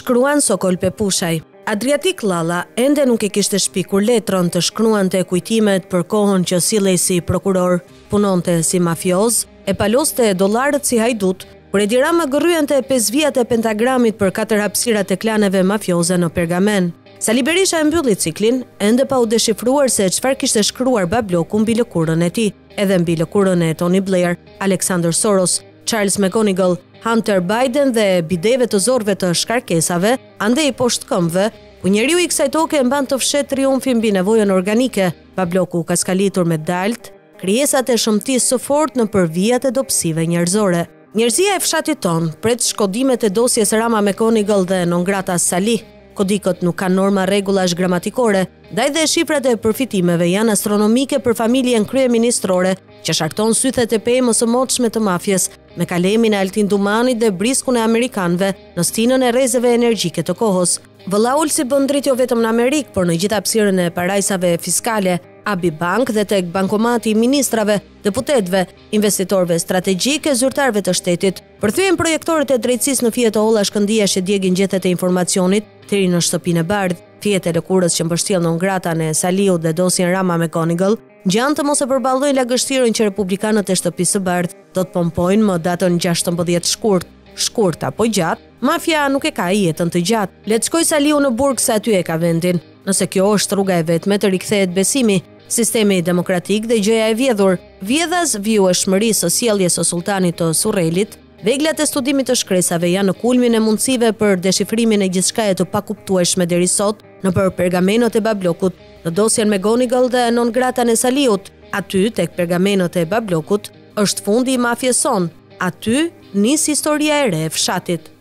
Shkruan Sokol Pepushaj. Adriatik Lalla ende nuk e kishte shpikur letrën të shkruante kujtimet për kohën që sillej si prokuror, punonte si mafioz, e paloste dollarët si hajdut, kur Edi Rama gërryente 5 vjet e pentagramit për 4 hapësirat e klaneve mafioze në Pergamen. Sali Berisha e mbylli ciklin, ende pa u deshifruar se çfarë kishte shkruar Babloku mbi lëkurën e tij, edhe mbi lëkurën e Tony Blair, Alexander Soros, Charles McGonigal, Hunter Biden dhe bideve të zorëve të shkarkesave, andej poshtë këmbëve, ku njeriu i kësaj toke mban të fshet triumfin mbi nevojën organike. Babloku ka skalitur me dalt krijesat e shëmtisë së fortë në përvijat e dobësive njerëzore. Njerëzia e fshatit ton pret shkodimet e dosjes Rama McGonigal dhe non grata Sali. Kodikët nuk kanë norma rregullash gramatikore, ndaj dhe shifrat e përfitimeve janë astronomike për familjen kryeministrore, që sharkton sythet e pemës së motshme të mafjes, me kalemin e Altin Dumanit dhe briskun e amerikanëve në stinën e rrezeve energjike të kohës. Vëlla Ulsi bën dritë jo vetëm në Amerikë, por në gjithë hapësirën e parajsave fiskale, Abi Bank dhe tek bankomati i ministrave, deputetëve, investitorëve strategjik e zyrtarëve të shtetit. Përthyen projektorët e drejtësisë në fije të holla Shkëndija që djegin gjethet e informacionit, deri në shtëpinë e bardhë, fijet e lëkurës që mbështjell non gratan e Saliut dhe dosjen Rama McGonigal, gjanë të mos e përballojnë lagështirën që republikanët e shtëpisë së bardhë do të pompojnë më datën 16 shkurt. Shkurt apo gjatë, mafia nuk e ka jetën të gjatë. Le të shkoj Saliu në burg se aty e ka vendin. Nëse kjo është rruga e vetme të rikthehet besimi, sistemi demokratik dhe gjëja e vjedhur, vjedhas vjueshmërisë së sjelljes së sultanit të Surrelit, veglat e studimit të shkresave janë në kulmin e mundësive për deshifrimin e gjithçkaje të pakuptueshme deri sot nëpër pergamenot e Bablokut, në dosjen McGonigal dhe non gratan e Saliut. Aty tek pergamenot e Bablokut është fundi i mafjes son. Aty nis historia e re e fshatit.